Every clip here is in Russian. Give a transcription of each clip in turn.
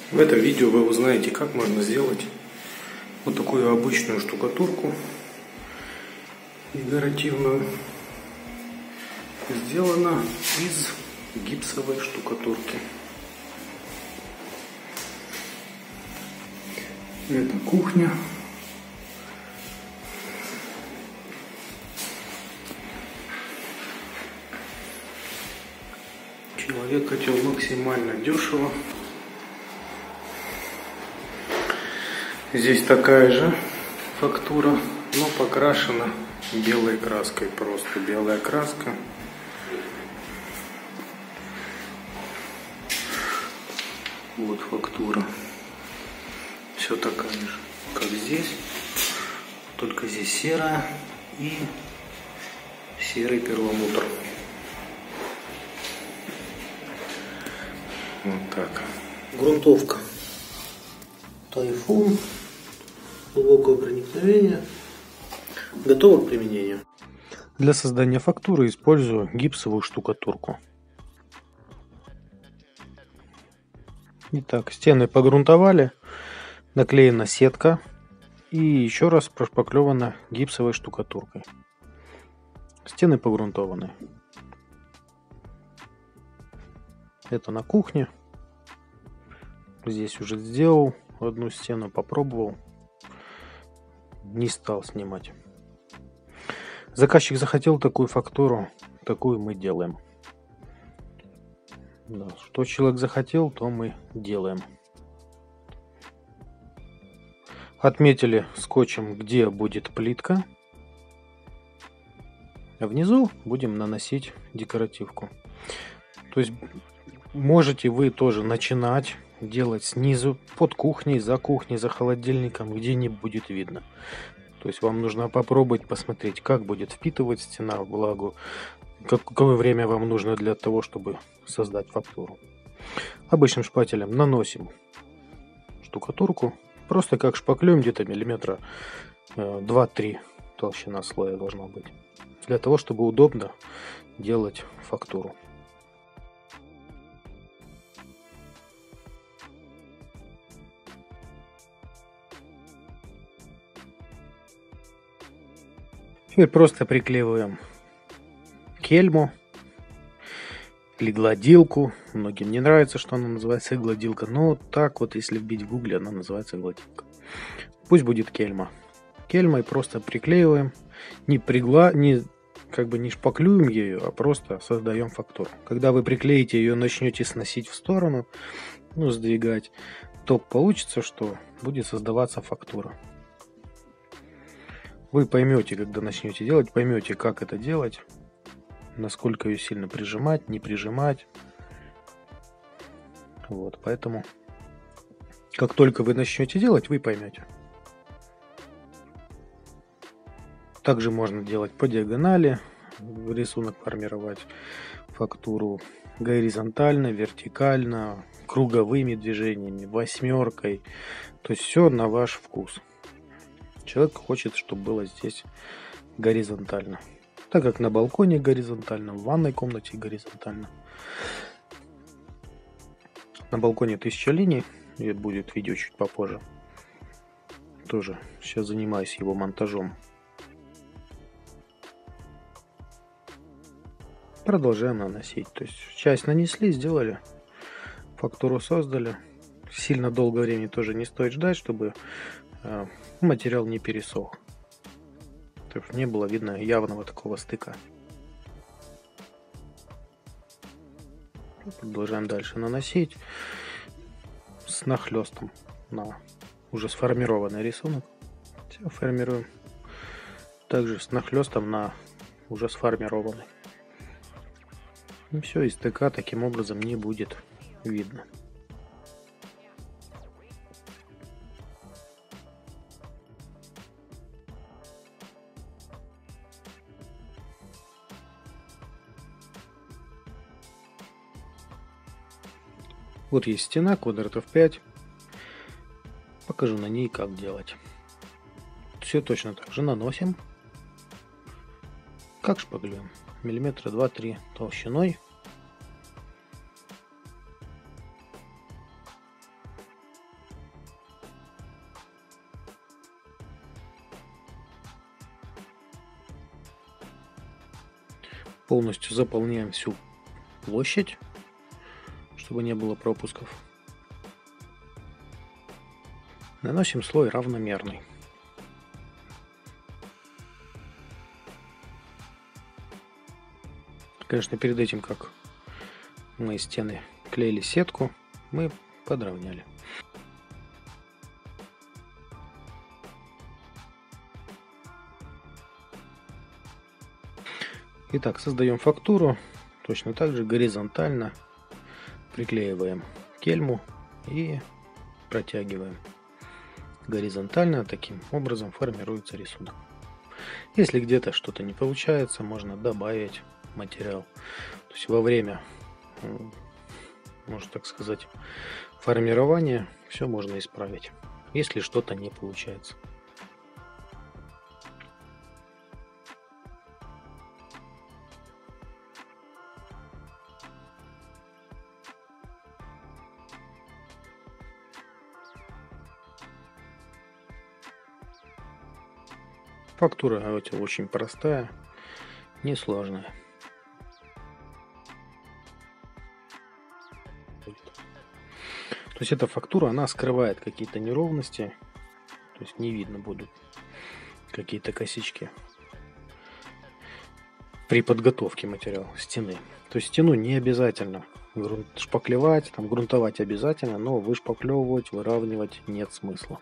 В этом видео вы узнаете, как можно сделать вот такую обычную штукатурку декоративную. Сделана из гипсовой штукатурки. Это кухня. Человек хотел максимально дешево. Здесь такая же фактура, но покрашена белой краской, просто белая краска. Вот фактура. Все такая же, как здесь, только здесь серая и серый перламутр. Вот так. Грунтовка. Тайфун. Глубокое проникновение. Готово к применению. Для создания фактуры использую гипсовую штукатурку. Итак, стены погрунтовали, наклеена сетка и еще раз прошпаклевана гипсовой штукатуркой. Стены погрунтованы. Это на кухне. Здесь уже сделал одну стену, попробовал. Не стал снимать. Заказчик захотел такую фактуру, такую мы делаем. Да, что человек захотел, то мы делаем. Отметили скотчем, где будет плитка. А внизу будем наносить декоративку. То есть можете вы тоже начинать делать снизу, под кухней, за холодильником, где не будет видно. То есть вам нужно попробовать посмотреть, как будет впитывать стена влагу, какое время вам нужно для того, чтобы создать фактуру. Обычным шпателем наносим штукатурку, просто как шпаклюем, где-то миллиметра 2-3 толщина слоя должна быть, для того, чтобы удобно делать фактуру. Теперь просто приклеиваем кельму или гладилку. Многим не нравится, что она называется гладилка, но так вот, если вбить в гугле, она называется гладилка. Пусть будет кельма. Кельмой просто приклеиваем, не шпаклюем ее, а просто создаем фактуру. Когда вы приклеите ее, начнете сносить в сторону, сдвигать, то получится, что будет создаваться фактура. Вы поймете, когда начнете делать, поймете, как это делать, насколько ее сильно прижимать, не прижимать. Вот, поэтому, как только вы начнете делать, вы поймете. Также можно делать по диагонали, рисунок формировать, фактуру горизонтально, вертикально, круговыми движениями, восьмеркой. То есть все на ваш вкус. Человек хочет, чтобы было здесь горизонтально. Так как на балконе горизонтально, в ванной комнате горизонтально. На балконе 1000 линий, и будет видео чуть попозже. Тоже сейчас занимаюсь его монтажом. Продолжаем наносить. То есть часть нанесли, сделали, фактуру создали. Сильно долгое время тоже не стоит ждать, чтобы материал не пересох. То есть не было видно явного такого стыка. Продолжаем дальше наносить с нахлестом на уже сформированный рисунок. Все формируем. Также с нахлестом на уже сформированный. И все, и стыка таким образом не будет видно. Вот есть стена, квадратов 5. Покажу на ней, как делать. Все точно так же наносим. Как шпаклюем. Миллиметра 2-3 толщиной. Полностью заполняем всю площадь, чтобы не было пропусков. Наносим слой равномерный. Конечно, перед этим, как мы стены клеили сетку, мы подровняли. Итак, создаем фактуру. Точно так же горизонтально приклеиваем кельму и протягиваем. Горизонтально таким образом формируется рисунок. Если где-то что-то не получается, можно добавить материал. То есть во время, можно так сказать, формирования все можно исправить, если что-то не получается. Фактура очень простая, несложная. То есть эта фактура, она скрывает какие-то неровности, то есть не видно будут какие-то косячки при подготовке материала стены. То есть стену не обязательно шпаклевать, там грунтовать обязательно, но вышпаклевывать, выравнивать нет смысла.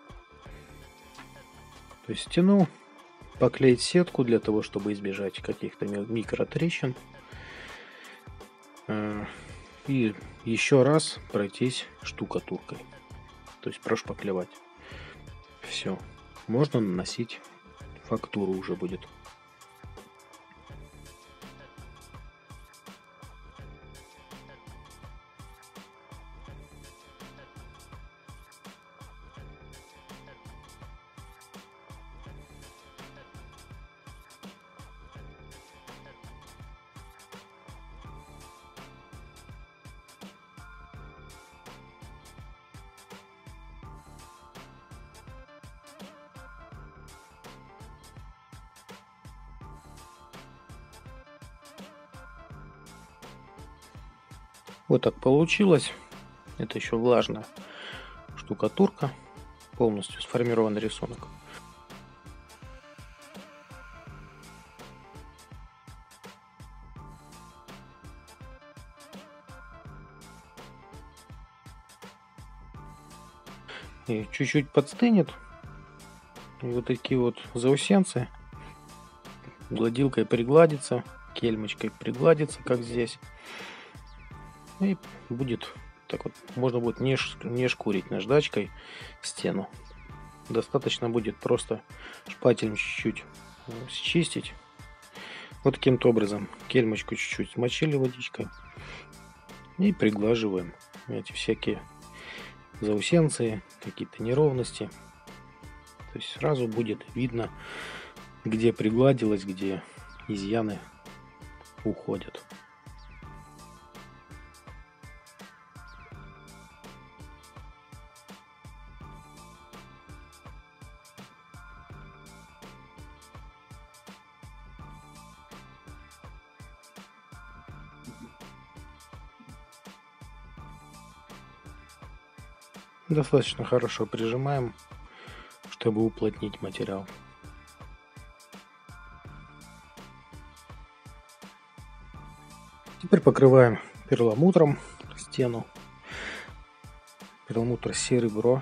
То есть стену поклеить сетку для того, чтобы избежать каких-то микротрещин. И еще раз пройтись штукатуркой. То есть прошпаклевать. Все. Можно наносить фактуру уже будет. Вот так получилось. Это еще влажная штукатурка. Полностью сформирован рисунок. И чуть-чуть подстынет. И вот такие вот заусенцы гладилкой пригладится, кельмочкой пригладится, как здесь. И будет так вот, можно будет не шкурить наждачкой стену. Достаточно будет просто шпателем чуть-чуть счистить. Вот таким-то образом кельмочку чуть-чуть смочили водичкой и приглаживаем эти всякие заусенцы, какие-то неровности. То есть сразу будет видно, где пригладилось, где изъяны уходят. Достаточно хорошо прижимаем, чтобы уплотнить материал. Теперь покрываем перламутром стену. Перламутр серебро.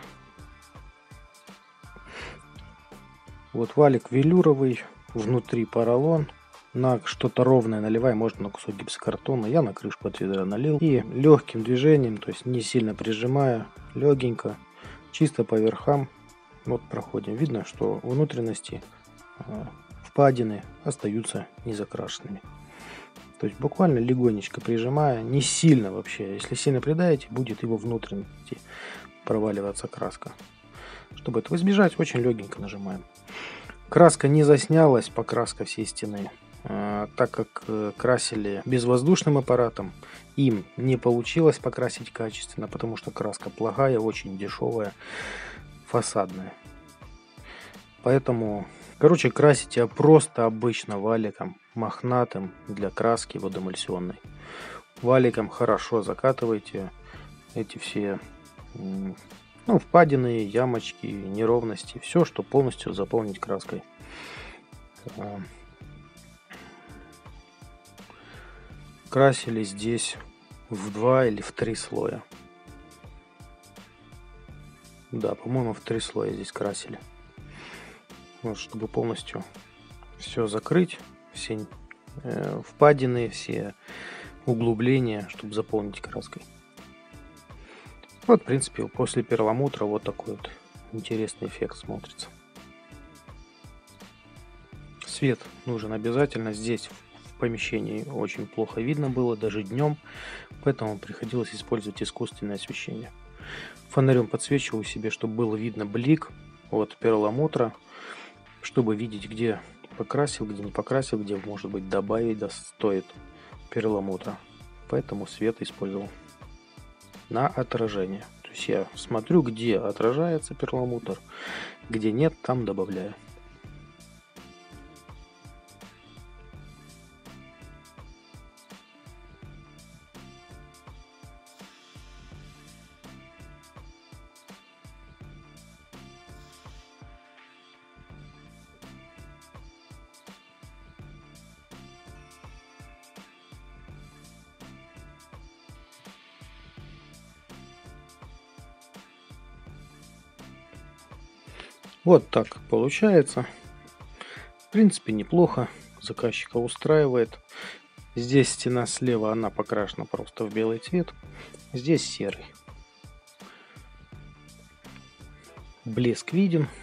Вот валик велюровый, внутри поролон. На что-то ровное наливай, можно на кусок гипсокартона. Я на крышку от ведра налил. И легким движением, то есть не сильно прижимая, легенько, чисто по верхам, вот проходим. Видно, что внутренности, впадины остаются незакрашенными. То есть буквально легонечко прижимая, не сильно вообще. Если сильно придаете, будет его внутренности проваливаться краска. Чтобы этого избежать, очень легенько нажимаем. Краска не заснялась, покраска всей стены. Так как красили безвоздушным аппаратом, им не получилось покрасить качественно, потому что краска плохая, очень дешевая, фасадная. Поэтому, короче, красите просто обычно валиком, мохнатым для краски водоэмульсионной. Валиком хорошо закатывайте эти все впадины, ямочки, неровности, все, что полностью заполнить краской. Красили здесь в 2 или в 3 слоя. Да, по-моему, в 3 слоя здесь красили. Вот, чтобы полностью все закрыть, все впадины, все углубления, чтобы заполнить краской. Вот, в принципе, после перламутра вот такой вот интересный эффект смотрится. Свет нужен обязательно. Здесь в помещении очень плохо видно было, даже днем, поэтому приходилось использовать искусственное освещение. Фонарем подсвечиваю себе, чтобы было видно блик от перламутра, чтобы видеть, где покрасил, где не покрасил, где, может быть, добавить стоит перламутра. Поэтому свет использовал на отражение. То есть я смотрю, где отражается перламутр, где нет, там добавляю. Вот так получается. В принципе, неплохо. Заказчика устраивает. Здесь стена слева, она покрашена просто в белый цвет. Здесь серый. Блеск виден.